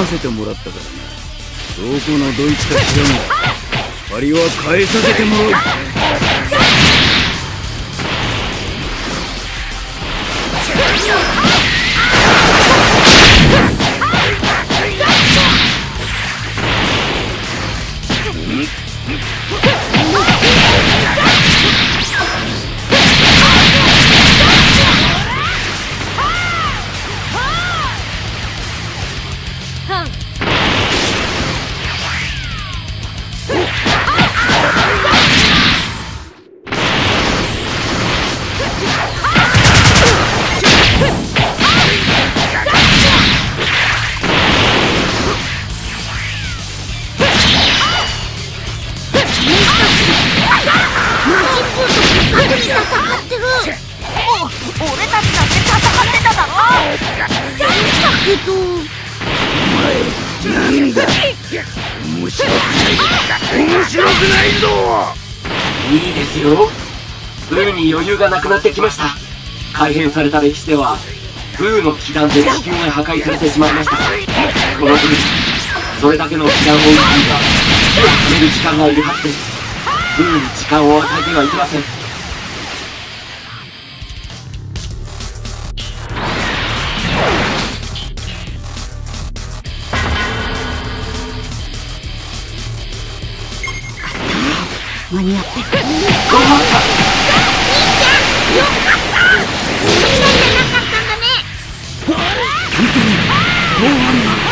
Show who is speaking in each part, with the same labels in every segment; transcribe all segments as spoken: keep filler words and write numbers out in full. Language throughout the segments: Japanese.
Speaker 1: させてもらったからな。どこのドイツか知らんが借りは返させてもらう。
Speaker 2: いいですよ。ブーに余裕がなくなってきました。改変された歴史ではブーの騎団で地球が破壊されてしまいました。このブーそれだけの騎団を撃つには火を止める時間がいるはずです。ブーに時間を与えてはいけません。
Speaker 3: 間に合って。
Speaker 2: ごめんなさい。
Speaker 3: よかった。みんなじゃなかったんだね。
Speaker 1: 本当にどう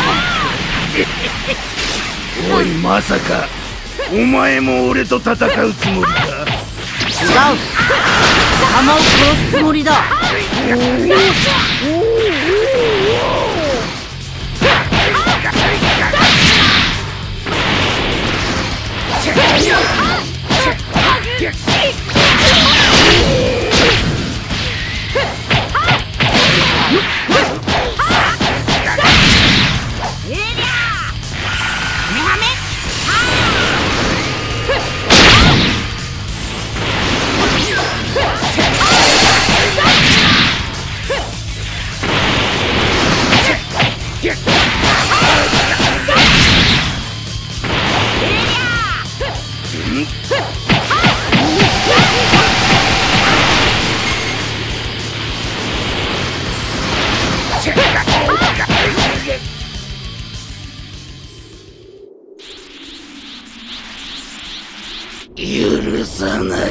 Speaker 1: なんだ。おい、まさかお前も俺と戦うつもりか。
Speaker 3: 違う。玉を殺すつもりだ。
Speaker 1: 許さない。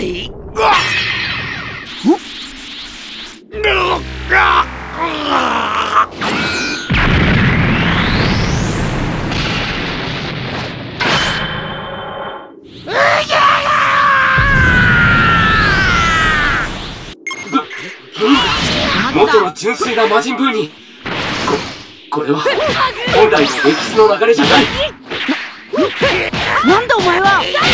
Speaker 2: 元の純粋な魔人ブーにこ、これは本来の歴史の流れじゃない。
Speaker 3: な、なんだお前は。いや、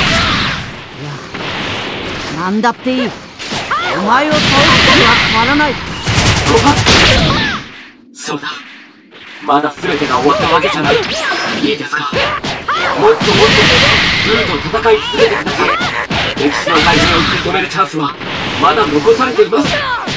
Speaker 3: なんだっていい。お前を倒すことは変わらない。
Speaker 2: ごまそうだ、まだ全てが終わったわけじゃない。いいですか、もっともっとブーと戦い続けてください。歴史の改変を食い止めるチャンスはまだ残されています。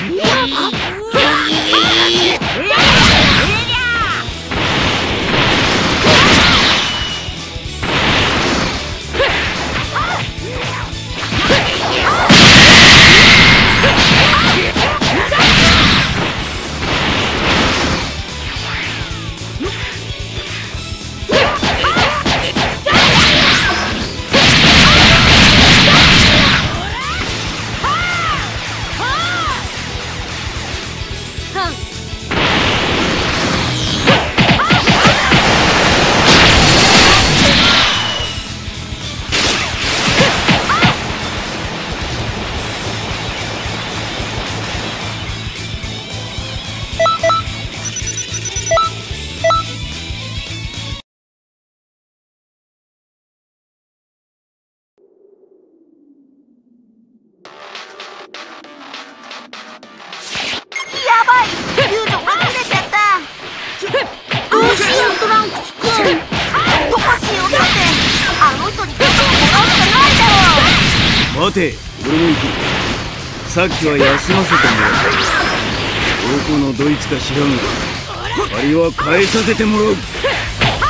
Speaker 1: 待て、俺も行く。さっきは休ませてもらった。どこのドイツか知らんが借りは返させてもらう。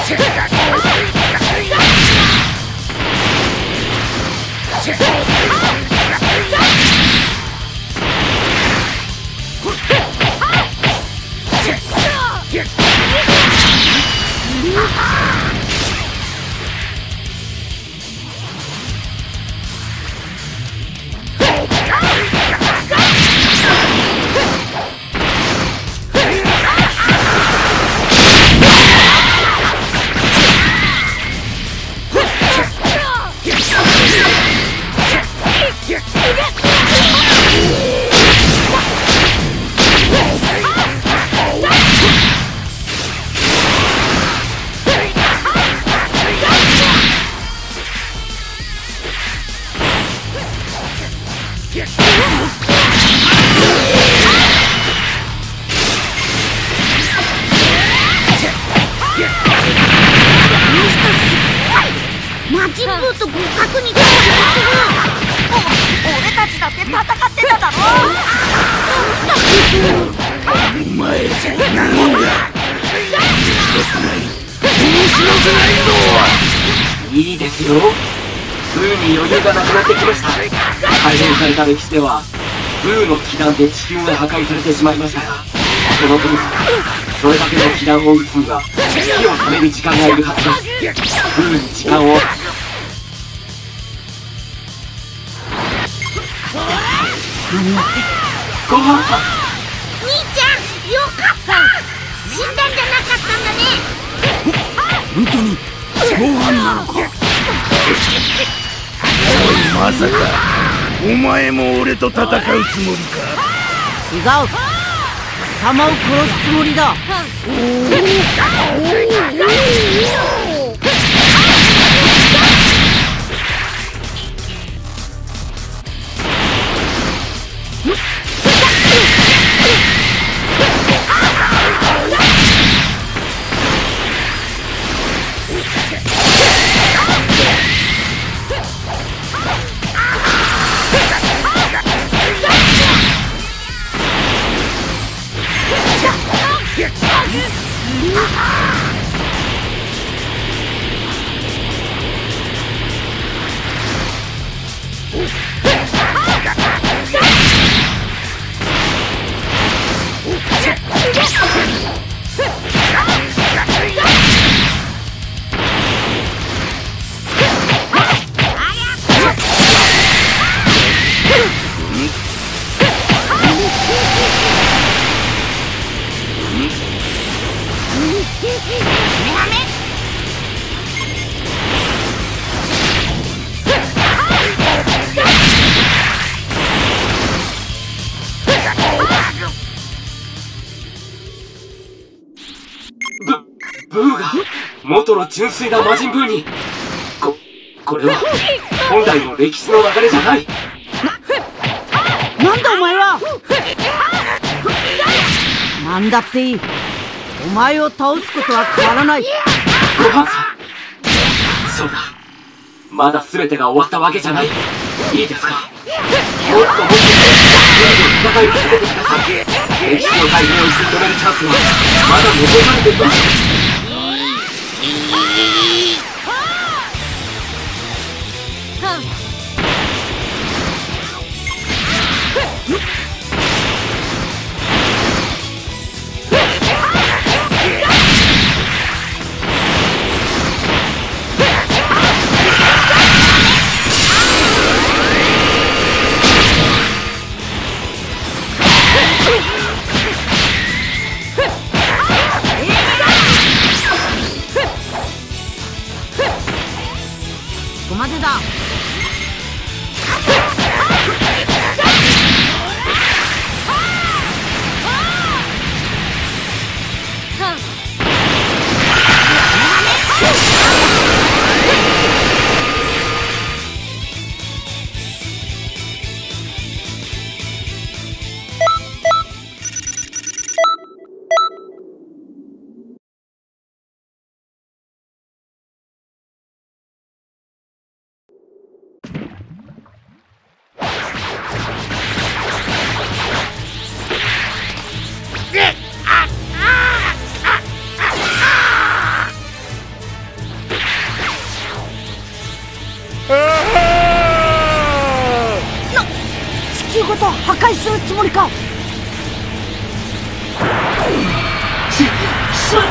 Speaker 4: 魔人ブーと互角に勝負する。俺たちだって戦ってただろ。
Speaker 1: お前なんだ。面白くない面白くないぞ。
Speaker 2: いいですよ。ブーに余裕がなくなってきました。改変された歴史ではブーの気弾で地球が破壊されてしまいましたが、その分それだけの気弾を撃つには火をためる時間がいるはずです。ブーに時間をごはんさん、
Speaker 4: 兄ちゃんよかった。死んだんじゃなかったんだね。
Speaker 1: 本当にご飯なのか。まさかお前も俺と戦うつもりか。
Speaker 3: 違う、貴様を殺すつもりだ。
Speaker 2: ブーが元の純粋な魔人ブーに。ここれは本来の歴史の流れじゃない。
Speaker 3: なんだお前は。なんだっていい。お前を倒すことは変わらない。
Speaker 2: ごはんさん、そうだ、まだ全てが終わったわけじゃない。いいですか、もっともっとブーと戦い続けてください。歴史の改変を食い止めるチャンスはまだ残されています。
Speaker 3: ここまでだ。 竜ごと破壊するつもりか。
Speaker 2: し、しまった。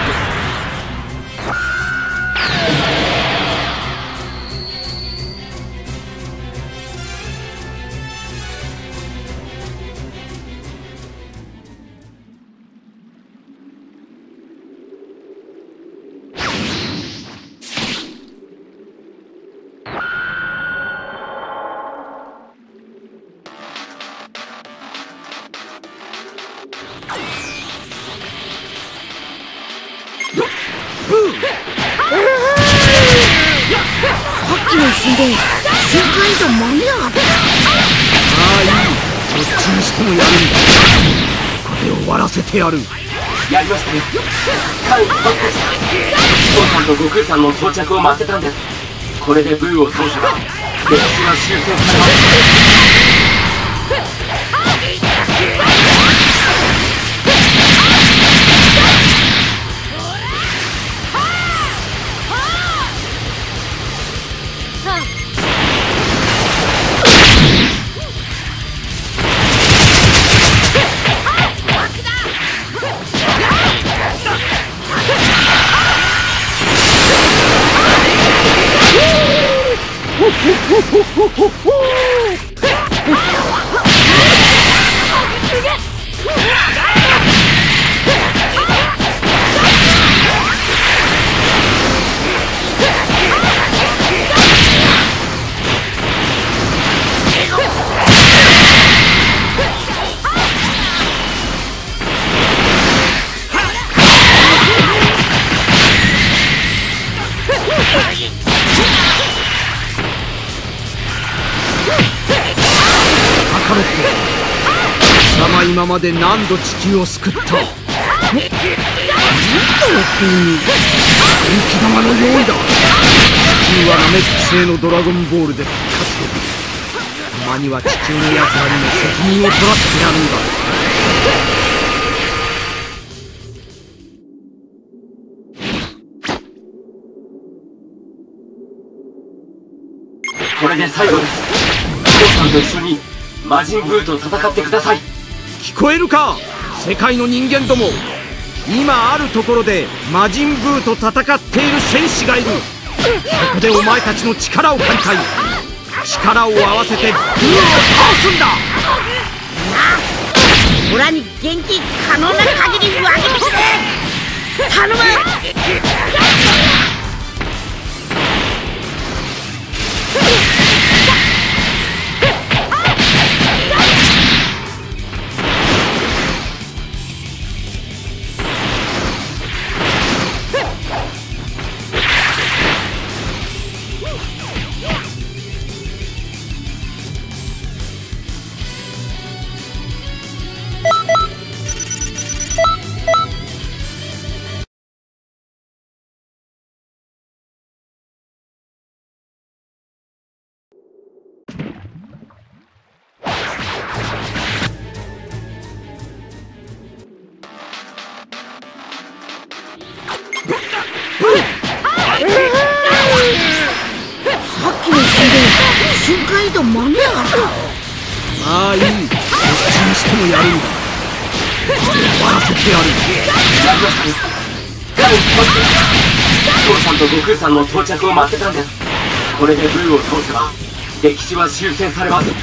Speaker 4: 瞬間移動間に合わなかった。
Speaker 1: ああいい、どっちにしてもやるんだ。これを終わらせてやる。
Speaker 2: やりましたね。間一髪でした。父さんと悟空さんの到着を待ってたんです。これでブーを通せば歴史は修正されます。
Speaker 1: 今まで何度地球を救った。本当に元気玉の用意だ。地球はナメック星のドラゴンボールで復活する。たまには地球の奴らにも責任を取らせてやるんだ。
Speaker 2: これで最後です。父さんと一緒に魔人ブーと戦ってください。
Speaker 1: 聞こえるか、世界の人間ども。今あるところで魔人ブーと戦っている戦士がいる。ここでお前たちの力を借りたい。力を合わせてブーを倒すんだ。
Speaker 4: オラに元気可能な限り分けてくれ。頼む。瞬間移動間に合わなかった。
Speaker 1: ああいい、どっちにしてもやるんだ。終わらせてやる。
Speaker 2: やりましたね。間一髪でした。父さんと悟空さんの到着を待ってたんです。これでブーを通せば歴史は修正されます。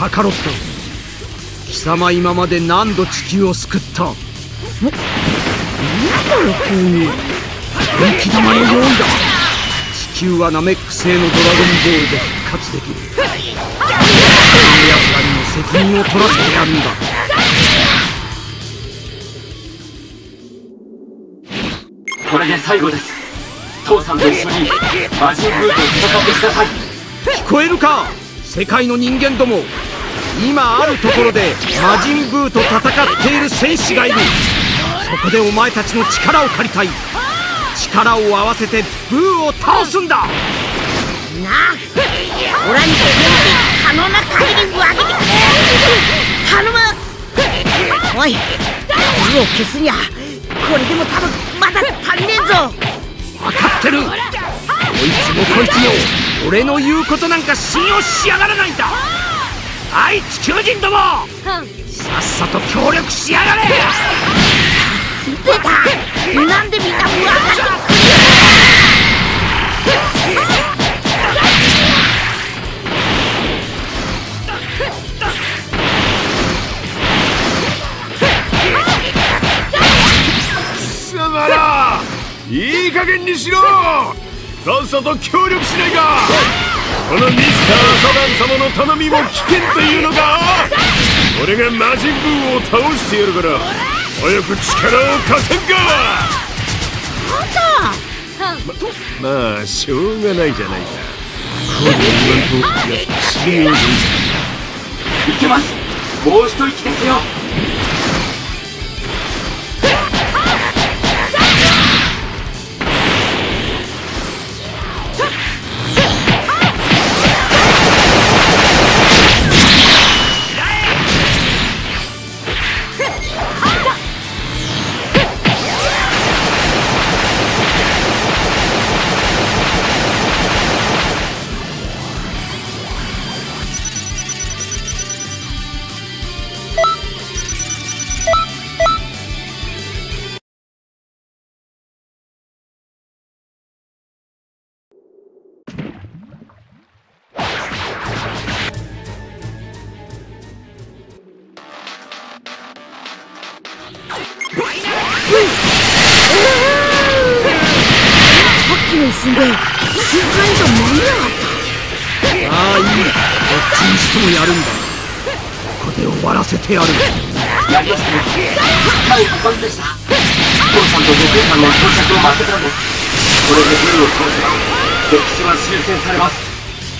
Speaker 1: カカロット、貴様今まで何度地球を救った。
Speaker 3: 何だよ急に。
Speaker 1: 元気玉のようだ。地球はナメック星のドラゴンボールで復活できる。この奴らにも責任を取らせてやるんだ。
Speaker 2: これで最後です。父さんと一緒に魔人ブーと戦ってください。
Speaker 1: 聞こえるか、世界の人間ども。今あるところで魔人ブーと戦っている戦士がいる。そこでお前たちの力を借りたい。力を合わせてブーを倒すんだ。なあ、
Speaker 4: オラにと可能な限り分けてくれ。頼む。
Speaker 3: おい、火を消すにゃこれでも多分まだ足りねえぞ。
Speaker 1: 分かってる。こいつもこいつも俺の言うことなんか信用しやがらないんだ。あい地球人ども、さっさと協力しやがれ。
Speaker 4: 出た。なんでみんな分かってくる。
Speaker 5: 貴様ら、いい加減にしろ。さっさと協力しないか。このミスターサダン様の頼みも危険というのか。俺が魔人ブーを倒してやるから早く力を貸せんか。ま、まあしょうがないじゃないか。こう言わんとやっぱ死ぬように。
Speaker 2: いけます。もう一息ですよ。
Speaker 3: 死んで瞬間移動間に合わなかった。
Speaker 1: ああいい、どっちにしてもやるんだ。ここで終わらせてやる。
Speaker 2: やりましたね。間一髪でした。父さんと悟空さんの到着を待ってたんです。これでブーを倒せば歴史は修正されます。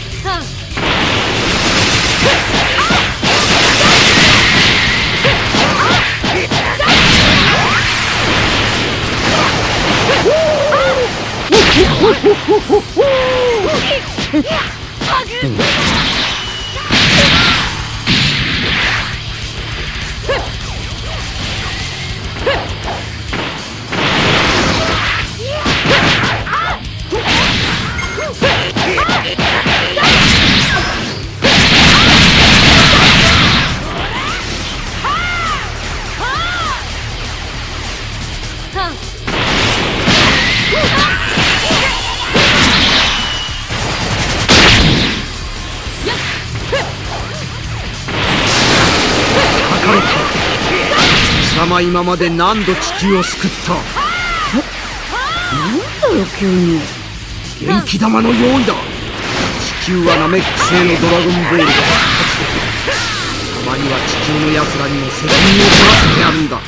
Speaker 1: 貴様今まで何度地球を救った。
Speaker 3: なんだよ急に。
Speaker 1: 元気玉の用意だ。地球はナメック星のドラゴンボールが復活できる。たまには地球の奴らにも責任を取らせてやるんだ。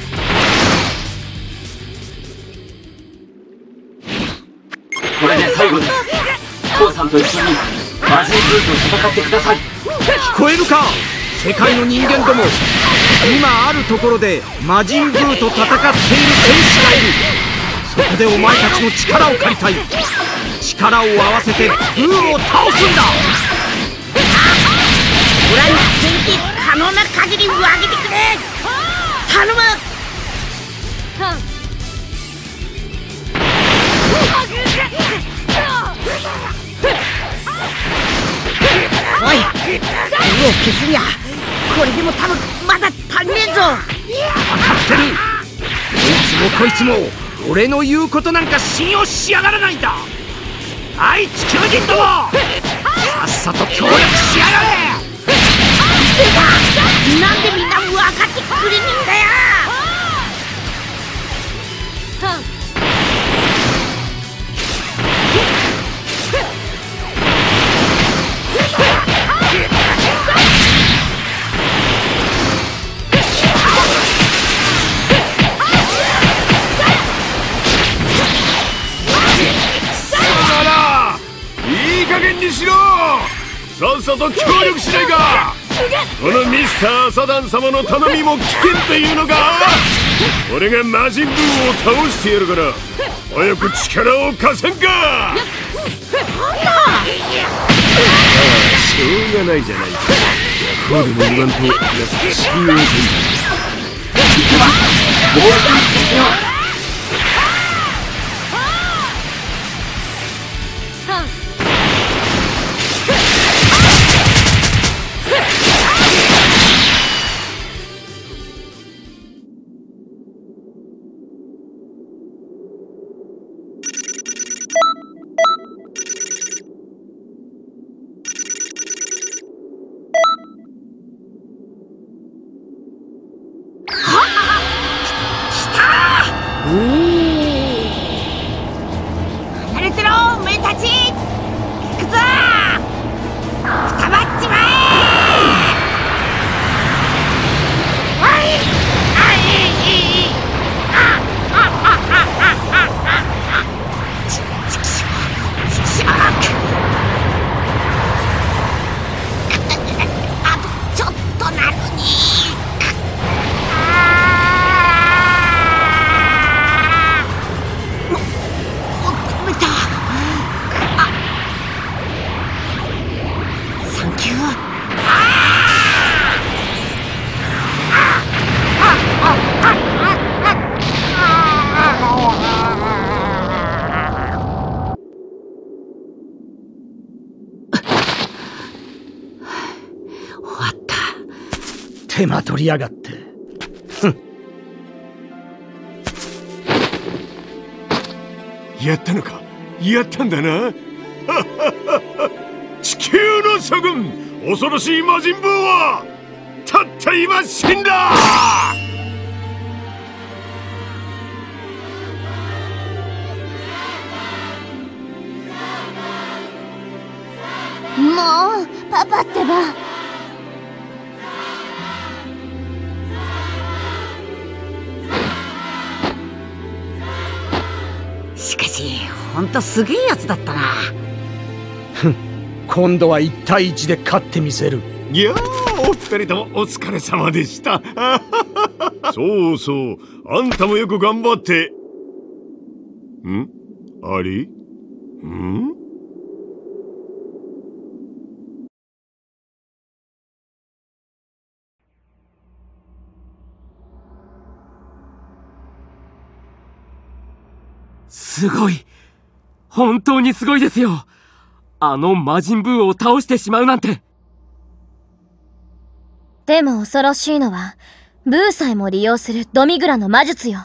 Speaker 2: これで最後です。父さんと一緒に魔人ブーと戦ってください。
Speaker 1: 聞こえるか、世界の人間ども。今あるところで魔人ブーと戦っている戦士がいる。そこでお前たちの力を借りたい。力を合わせてブーを倒すんだ。
Speaker 4: オラに元気可能な限り分けてくれ。頼む。
Speaker 3: おい、火を消すにゃこれでも多分まだ足りねえぞ。
Speaker 1: 分かってる。こいつもこいつも俺の言うことなんか信用しやがらないんだ。あい地球人ども、さっさと協力しやがれ。
Speaker 3: なんでみんな分かってくれねえんだよ。
Speaker 5: ならいい加減にしろ。さっさと協力しないか。このミスターサダン様の頼みも危険というのか。俺が魔人ブーを倒してやるから早く力を貸せんか。ああ、しょうがないじゃないか。こうでも言わんとやっぱ信用せんだ。
Speaker 2: ボールパスですよ。
Speaker 3: 離れてろおめえたち。行くぞ。くたばっちまえ。おいあいああああああちちくしょうちくしょう。あとちょっとなのに。
Speaker 1: 手間取りやがって。
Speaker 5: やったのか。やったんだな。地球の諸君、恐ろしい魔人ブーはたった今死んだ。
Speaker 4: もうパパってば。
Speaker 3: しかしほんとすげえやつだったな。
Speaker 1: 今度はいちたいいちで勝ってみせる。
Speaker 5: いやー、お二人ともお疲れ様でした。そうそう、あんたもよく頑張って。んあれん
Speaker 2: すごい。本当にすごいですよ。あの魔人ブーを倒してしまうなんて。
Speaker 4: でも恐ろしいのは、ブーさえも利用するドミグラの魔術よ。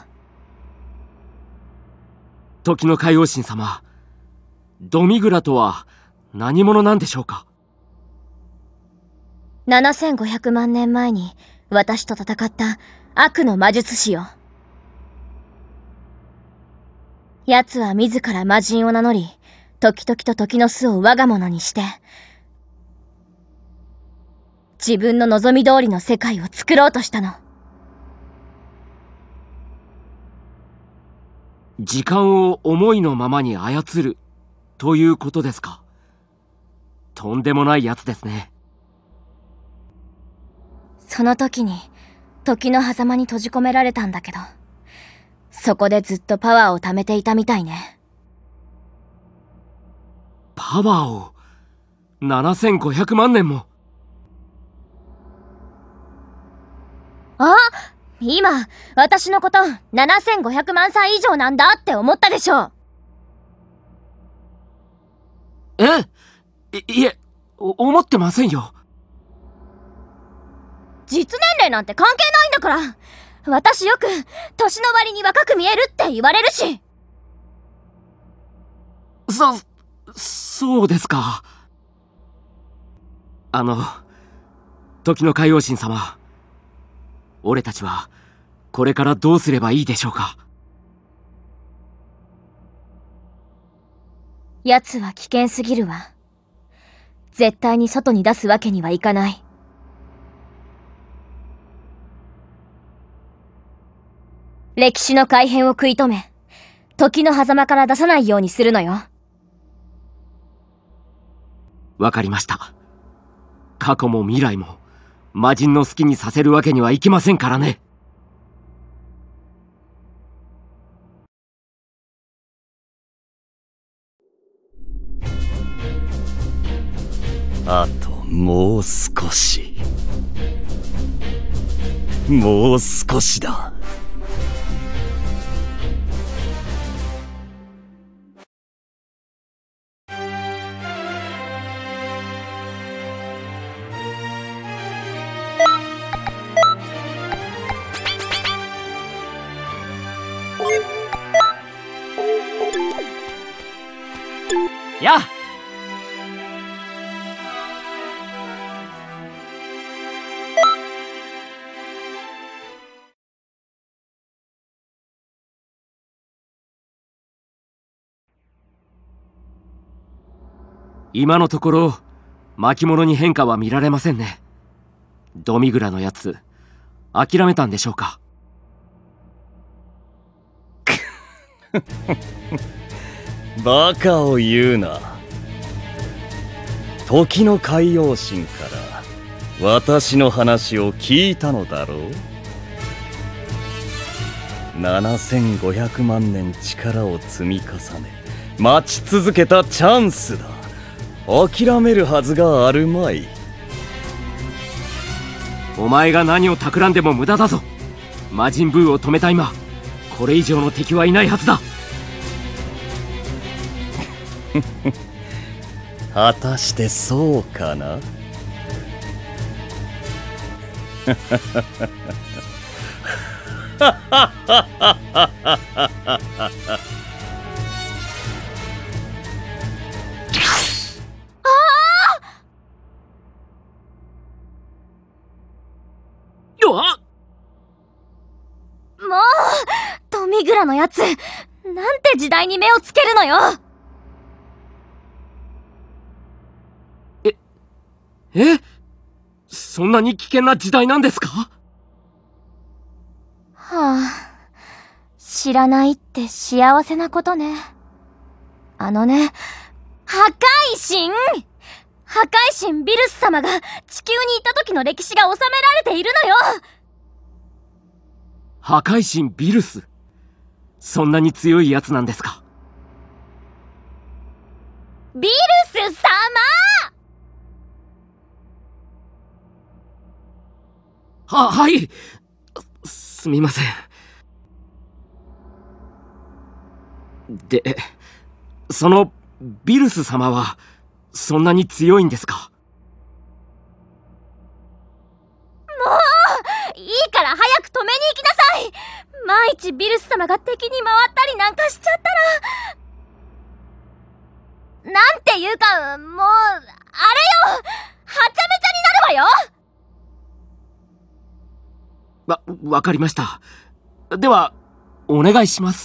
Speaker 2: 時の海王神様、ドミグラとは何者なんでしょうか。
Speaker 4: ななせんごひゃくまんねんまえに私と戦った悪の魔術師よ。奴は自ら魔人を名乗り、時々と時の巣を我が物にして、自分の望み通りの世界を作ろうとしたの。
Speaker 2: 時間を思いのままに操るということですか。とんでもないやつですね。
Speaker 4: その時に時の狭間に閉じ込められたんだけど、そこでずっとパワーを貯めていたみたいね。
Speaker 2: パワーをななせんごひゃくまんねんも。
Speaker 4: あ、今私のことななせんごひゃくまんさい以上なんだって思ったでしょ。
Speaker 2: えい、いえ、思ってませんよ。
Speaker 4: 実年齢なんて関係ないんだから。私よく年の割に若く見えるって言われるし。
Speaker 2: そ、そうですか。あの、
Speaker 1: 時の海王神様、俺たちはこれからどうすればいいでしょうか。
Speaker 4: 奴は危険すぎるわ。絶対に外に出すわけにはいかない。歴史の改変を食い止め、時の狭間から出さないようにするのよ。
Speaker 1: わかりました。過去も未来も魔人の好きにさせるわけにはいきませんからね。
Speaker 6: あともう少し、もう少しだ。
Speaker 1: やあ、今のところ巻物に変化は見られませんね。ドミグラのやつ諦めたんでしょうか。
Speaker 6: バカを言うな。時の海王神から私の話を聞いたのだろう。ななせんごひゃくまんねん力を積み重ね待ち続けたチャンスだ。諦めるはずがあるまい。
Speaker 1: お前が何を企んでも無駄だぞ。魔人ブーを止めた今、これ以上の敵はいないはずだ。
Speaker 6: 果たしてそうかな。
Speaker 4: もうドミグラのやつ、なんて時代に目をつけるのよ。
Speaker 1: ええそんなに危険な時代なんですか？は
Speaker 4: あ、知らないって幸せなことね。あのね、破壊神破壊神ビルス様が地球にいた時の歴史が収められているのよ。
Speaker 1: 破壊神ビルス、そんなに強いやつなんですか？
Speaker 4: ビルス様！
Speaker 1: は、はい。すみません。で、そのビルス様はそんなに強いんですか？
Speaker 4: もういいから早く止めに行きなさい。万一ビルス様が敵に回ったりなんかしちゃったら、なんていうか、もうあれよ、はちゃめちゃになるわよ。
Speaker 1: わ、わかりました。ではお願いします。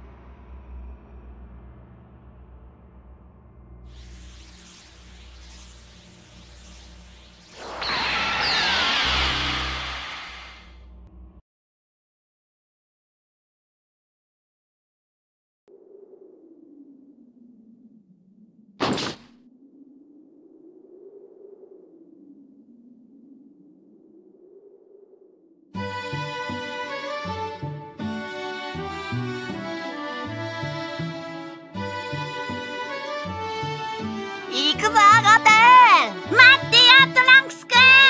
Speaker 3: 行くぞゴテン。待ってやトランクスく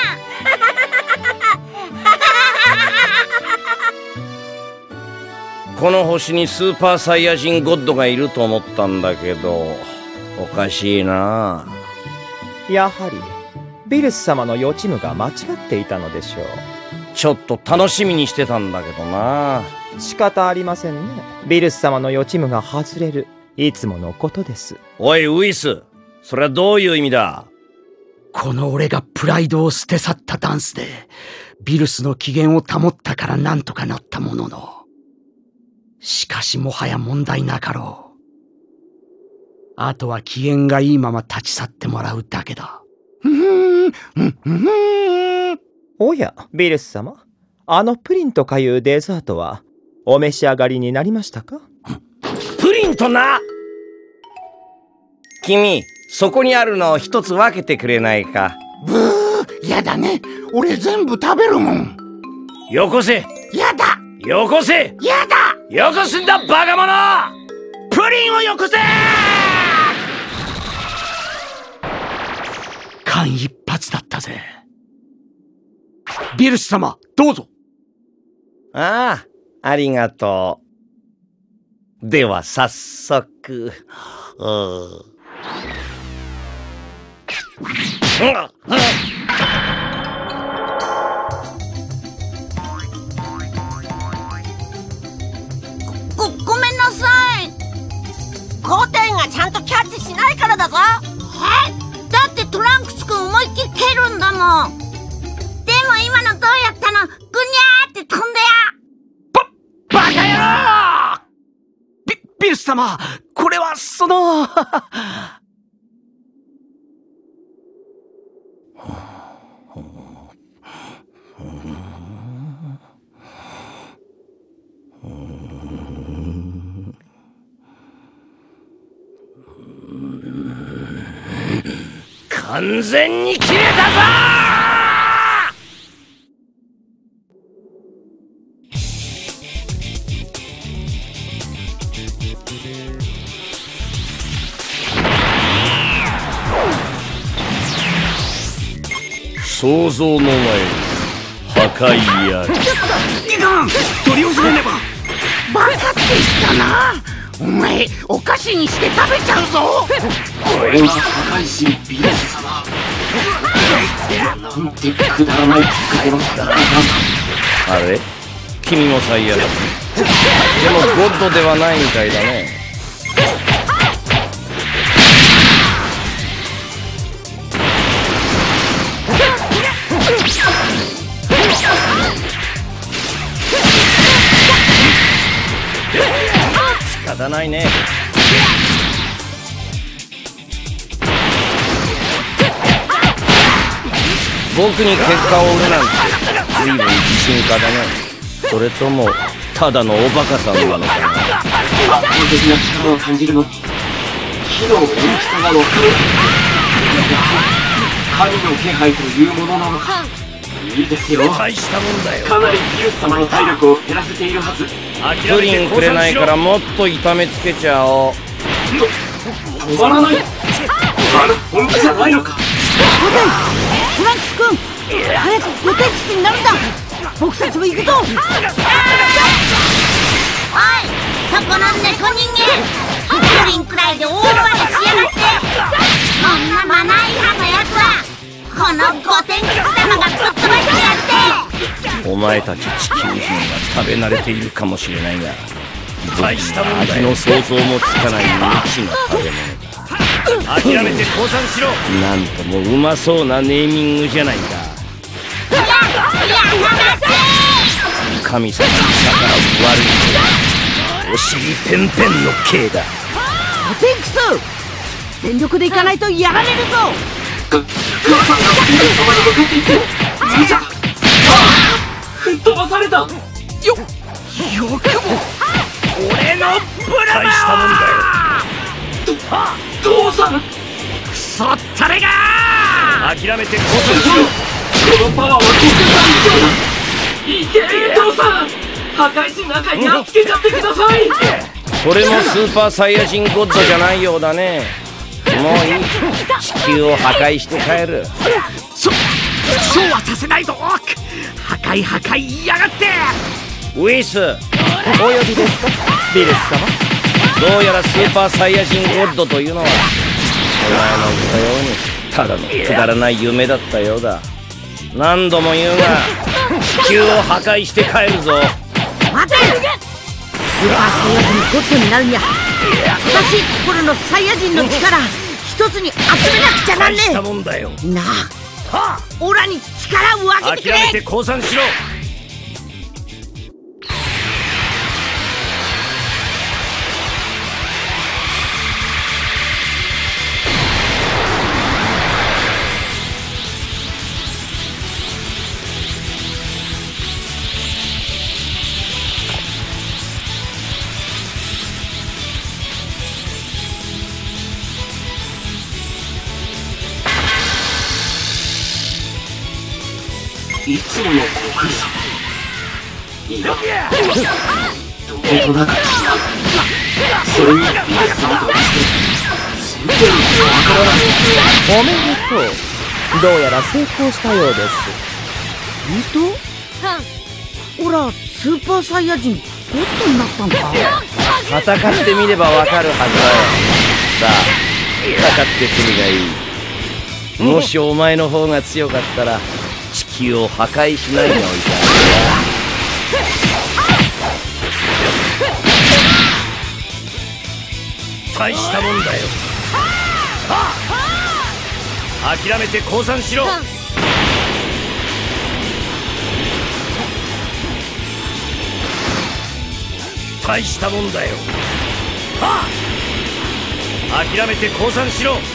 Speaker 7: ん。この星にスーパーサイヤ人ゴッドがいると思ったんだけど、おかしいな。
Speaker 8: やはりビルス様の予知夢が間違っていたのでしょう。
Speaker 7: ちょっと楽しみにしてたんだけどな。
Speaker 8: 仕方ありませんね。ビルス様の予知夢が外れる、いつものことです。
Speaker 7: おいウイス、それはどういう意味だ？
Speaker 1: この俺がプライドを捨て去ったダンスでビルスの機嫌を保ったからなんとかなったものの、しかしもはや問題なかろう。あとは機嫌がいいまま立ち去ってもらうだけだ。
Speaker 8: おや、ビルス様、あのプリンとかいうデザートはお召し上がりになりましたか？
Speaker 7: プリンとな。君、そこにあるのを一つ分けてくれないか。
Speaker 3: ブー、やだね。俺全部食べるもん。
Speaker 7: よこせ。
Speaker 3: やだ。
Speaker 7: よこせ。
Speaker 3: やだ。
Speaker 7: よこすんだバカ者。プリンをよこせ。
Speaker 1: 間一髪だったぜ。ビルス様、どうぞ。
Speaker 7: ああ、ありがとう。では早速。う
Speaker 9: ご、ごめんなさい。ゴテンがちゃんとキャッチしないからだぞ。え？だってトランクス君思いっきり蹴るんだもん。でも今のどうやったの？ぐにゃーって飛んでや。
Speaker 1: バ、バカ野郎！ビ、ビルス様、これはその
Speaker 7: 完全に切れたぞ
Speaker 6: 想像の前に破壊やる。
Speaker 3: いかん、取り押さえねば。バカって言ったな。お前お菓子にして食べちゃうぞ。
Speaker 2: 俺は破壊神ビルス様。なんてくだらない使いのくだらないな。
Speaker 7: あれ、君も最悪。でもゴッドではないみたいだね。仕方ないね。僕に結果を売るなんて随分自信家だね。それともただのおバカさんなのかな。
Speaker 2: 圧倒的な力を感じるのに火の大きさが分かる。神の気配というものなのか。いいですよ。
Speaker 7: 大したもんだよ。
Speaker 2: かなりビルス様の体力を減らせているはず。
Speaker 7: プリンくれないからもっと痛めつけちゃおう。
Speaker 2: 止まらない。あの本気じゃないのか。
Speaker 9: トランクス君、早く予定室になるんだ。僕たちも行くぞ。おい、そこの猫人間、プリンくらいで大暴れしやがって。そんなマナー違反のやつはこのゴテン貴様がぶっ飛ばしてやって。
Speaker 7: お前たち地球人は食べ慣れているかもしれないが、大したもんだよ。味の想像もつかない未知の食べ物だ。諦めて降参しろ。なんともうまそうなネーミングじゃないか。
Speaker 9: いや、いや、やめて。
Speaker 7: 神様に逆らう悪い子、お尻ペンペンの刑だ。
Speaker 9: ゴテンクス、全力でいかないとやられるぞ。
Speaker 2: ガガさんがビルス様に向かっていって無茶。吹っ飛ばされた。よ、よくも
Speaker 7: 俺のブラマー。大したもんだよ。
Speaker 2: 父さん、
Speaker 1: クソったれが
Speaker 7: ー。諦めて降参しろ。
Speaker 2: このパワーはごせん以上だ。いけ、父さん、破壊神の中にやっつけちゃってください。
Speaker 7: それもスーパーサイヤ人ゴッドじゃないようだね。もういい、地球を破壊して帰る。
Speaker 1: そ、そうはさせないぞ。破壊破壊言いやがって。
Speaker 7: ウィス、
Speaker 8: お呼びですか、ビルス様。
Speaker 7: どうやらスーパーサイヤ人ゴッドというのはお前の言ったようにただのくだらない夢だったようだ。何度も言うが地球を破壊して帰るぞ。
Speaker 9: 待て。スーパーサイヤ人ゴッドになるには正しいところのサイヤ人の力一一つに集めなくちゃなんねえ。
Speaker 7: 大したもんだよ。
Speaker 9: なあ、オラに力を分けてくれ。
Speaker 7: 諦めて降参しろ。
Speaker 2: いつもの悟空さん。いや、どことなく違う。それにビルス様として全然わからない。
Speaker 8: おめでとう。どうやら成功したようです。
Speaker 9: 本当？オラスーパーサイヤ人ゴッドになったんか。
Speaker 6: 戦ってみればわかるはずだよ。さあ、戦って君がいい。もしお前の方が強かったら地球を破壊しないでおいた
Speaker 7: 大したもんだよ。諦めて降参しろ。大したもんだよ。諦めて降参しろ。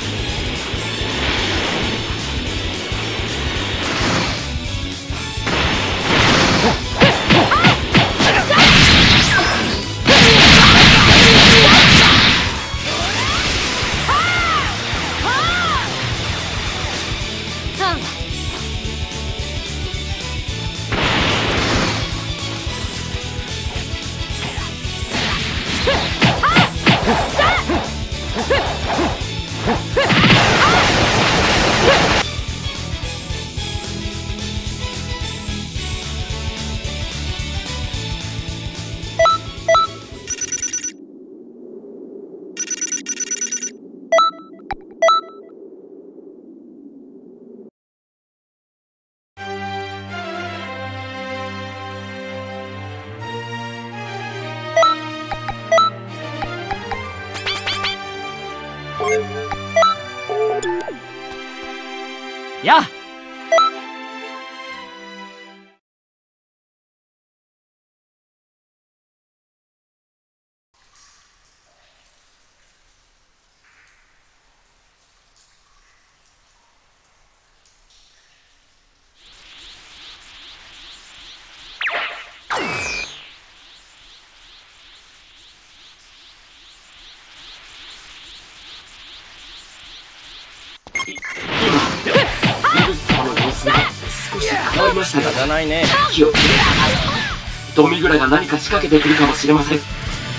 Speaker 1: やあ、
Speaker 2: 仕
Speaker 6: 方ないね。
Speaker 2: 気をつけてください。ドミグラが何か仕掛けてくるかもしれません。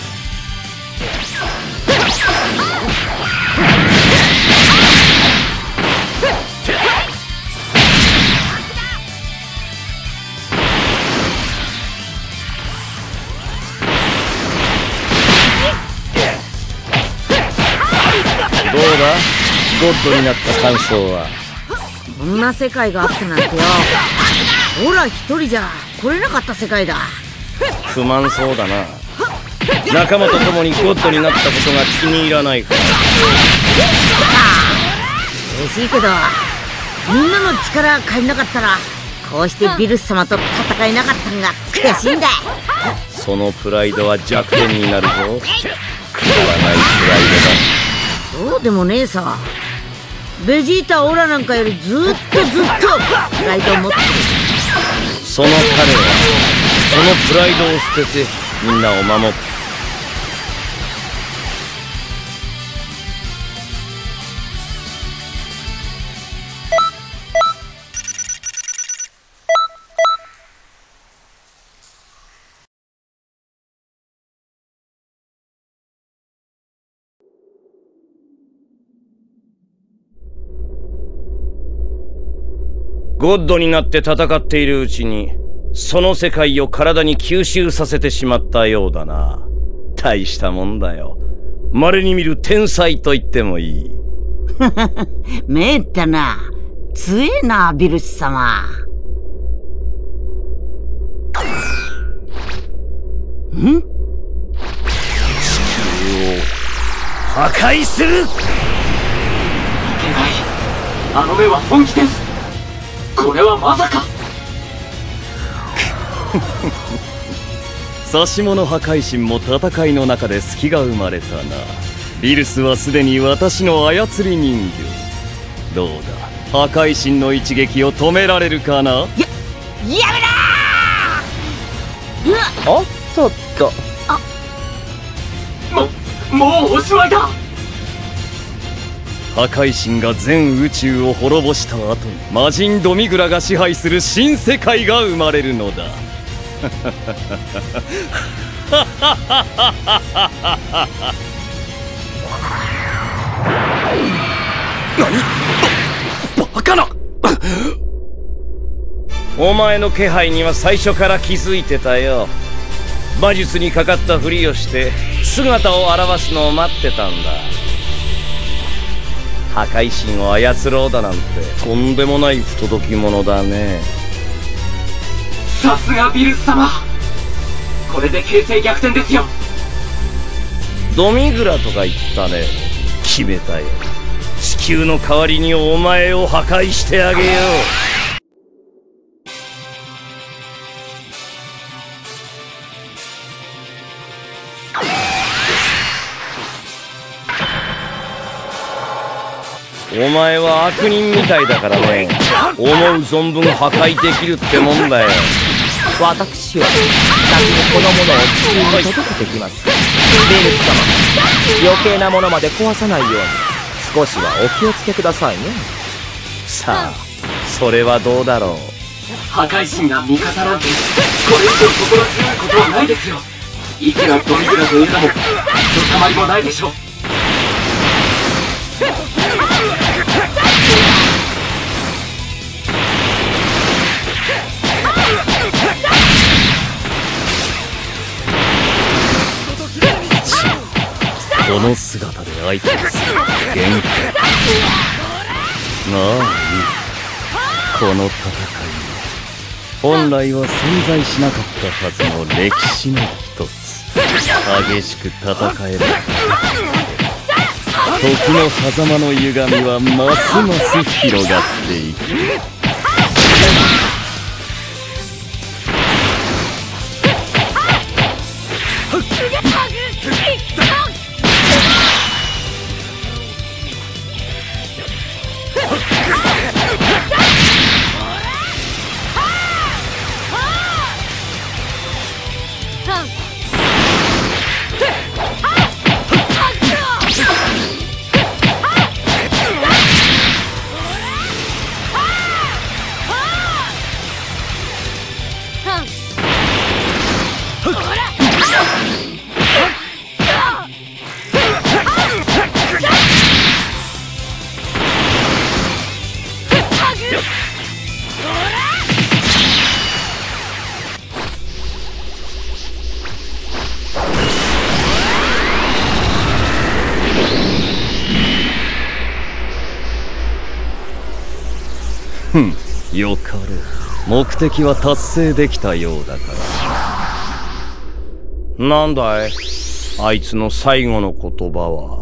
Speaker 6: どうだ、ゴッドになった感想は。
Speaker 9: こんな世界があったなんてよ。オラ一人じゃ来れなかった世界だ。
Speaker 6: 不満そうだな。仲間と共にゴッドになったことが気に入らないか。
Speaker 9: 嬉しいけどみんなの力借りなかったらこうしてビルス様と戦えなかったのが悔しいんだ。
Speaker 6: そのプライドは弱点になるぞ。くだらないプライドだ。
Speaker 9: そうでもねえさ。ベジータオラなんかよりずっとずっとプライドを持ってる。
Speaker 6: その彼はそのプライドを捨ててみんなを守った。ゴッドになって戦っているうちにその世界を体に吸収させてしまったようだな。大したもんだよ。稀に見る天才と言ってもいい。
Speaker 9: めえったな。強えなビルス様。ん？
Speaker 7: 地球を破壊する。
Speaker 2: あの目は本気です。これはまさか。
Speaker 7: 指し物破壊神も戦いの中で隙が生まれたな。ビルスはすでに私の操り人形。どうだ、破壊神の一撃を止められるかな。や、や
Speaker 9: めろー。
Speaker 8: おっとっと、
Speaker 2: あ、も、もうおしまいだ。
Speaker 7: 破壊神が全宇宙を滅ぼした後に魔人ドミグラが支配する新世界が生まれるのだ。
Speaker 6: 何？バカな！お前の気配には最初から気づいてたよ。魔術にかかったふりをして姿を現すのを待ってたんだ。破壊神を操ろうだなんてとんでもない不届き者だね。
Speaker 2: さすがビルス様、これで形勢逆転ですよ。
Speaker 6: ドミグラとか言ったね。決めたよ。地球の代わりにお前を破壊してあげよう。お前は悪人みたいだからね。思う存分破壊できるってもんだよ。
Speaker 8: 私は先にこのものを地球に届けてきます。ビルス様、余計なものまで壊さないように少しはお気をつけくださいね。
Speaker 6: さあ、それはどうだろう。
Speaker 2: 破壊神が味方なんてこれ以上心強いことはないですよ。いくらドミグラといえどもひとたまりもないでしょう。
Speaker 7: この姿で相手をする限界。まあいい。この戦い本来は存在しなかったはずの歴史の一つ。激しく戦えば時の狭間の歪みはますます広がっていく。ふん、よかろう。目的は達成できたようだから。
Speaker 6: なんだい、あいつの最後の言葉は。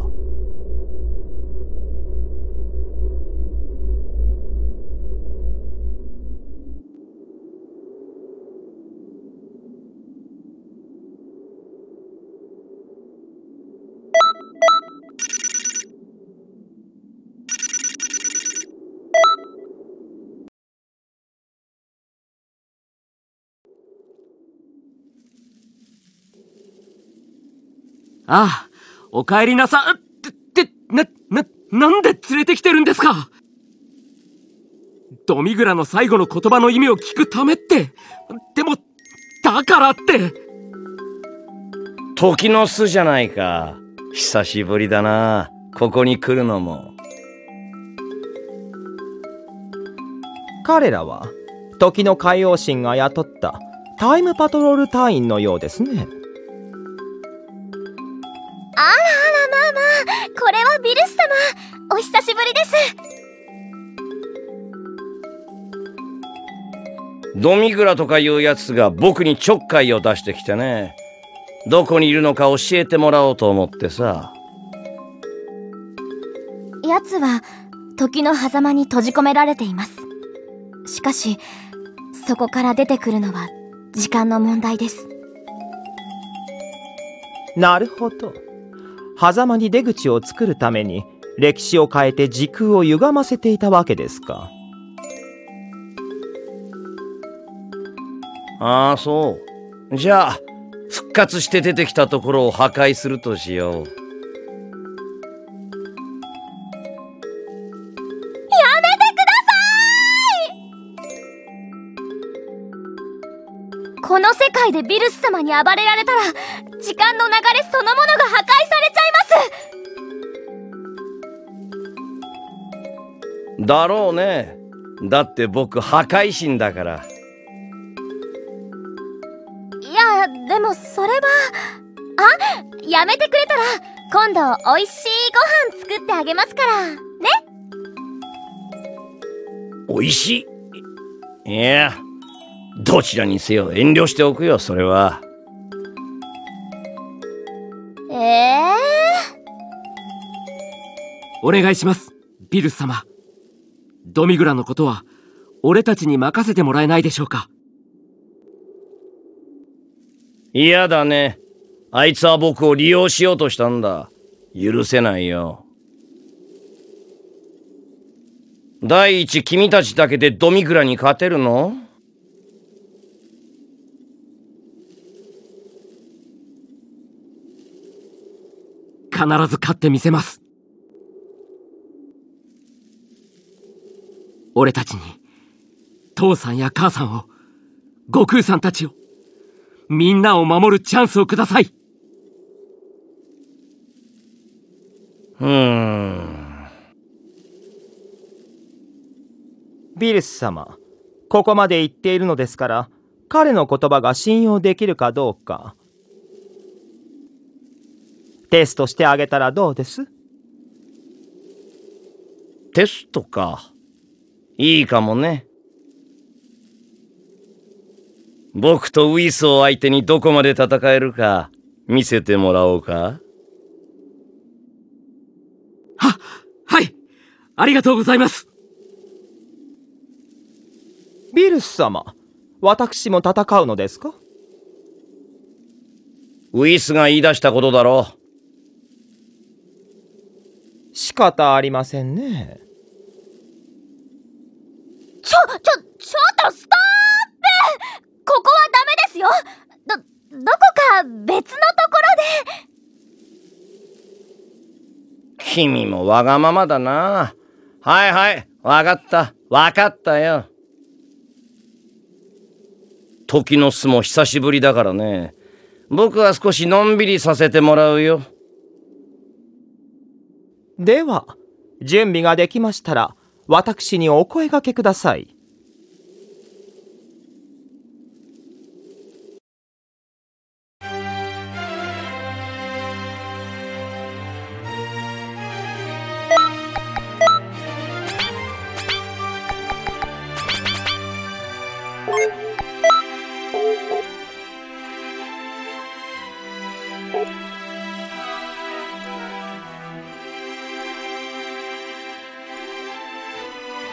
Speaker 2: ああ、お帰りなさ、って、って、な、な、なんで連れてきてるんですか。ドミグラの最後の言葉の意味を聞くためって、でも、だからって。
Speaker 6: 時の巣じゃないか。久しぶりだな、ここに来るのも。
Speaker 8: 彼らは時の海王神が雇ったタイムパトロール隊員のようですね。
Speaker 4: あらあら、まあまあ、これはビルス様、お久しぶりです。
Speaker 6: ドミグラとかいうやつが僕にちょっかいを出してきてね。どこにいるのか教えてもらおうと思ってさ。
Speaker 4: やつは時の狭間に閉じ込められています。しかし、そこから出てくるのは時間の問題です。
Speaker 8: なるほど。狭間に出口を作るために歴史を変えて時空を歪ませていたわけですか。
Speaker 6: ああ、そう。じゃあ復活して出てきたところを破壊するとしよう。
Speaker 4: この世界でビルス様に暴れられたら時間の流れそのものが破壊されちゃいます。
Speaker 6: だろうね。だって僕破壊神だから。
Speaker 4: いやでもそれはあやめてくれたら今度おいしいご飯作ってあげますからね。
Speaker 6: おいしい。いやどちらにせよ遠慮しておくよ、それは。
Speaker 4: ええー、
Speaker 2: お願いします、ビルス様。ドミグラのことは俺たちに任せてもらえないでしょうか。
Speaker 6: 嫌だね。あいつは僕を利用しようとしたんだ。許せないよ。第一、君たちだけでドミグラに勝てるの？
Speaker 2: 必ず勝ってみせます。俺たちに父さんや母さんを、悟空さんたちを、みんなを守るチャンスをください。
Speaker 6: うーん。
Speaker 8: ビルス様、ここまで言っているのですから彼の言葉が信用できるかどうかテストしてあげたらどうです？
Speaker 6: テストか。いいかもね。僕とウィスを相手にどこまで戦えるか見せてもらおうか。
Speaker 2: は、はい、ありがとうございます。
Speaker 8: ビルス様、私も戦うのですか？
Speaker 6: ウィスが言い出したことだろう。
Speaker 8: 仕方ありませんね。
Speaker 4: ちょ、ちょ、ちょっとストップ！ここはダメですよ。ど、どこか別のところで。
Speaker 6: 君もわがままだな。はいはい、わかった、わかったよ。時の巣も久しぶりだからね。僕は少しのんびりさせてもらうよ。
Speaker 8: では、準備ができましたら、私にお声掛けください。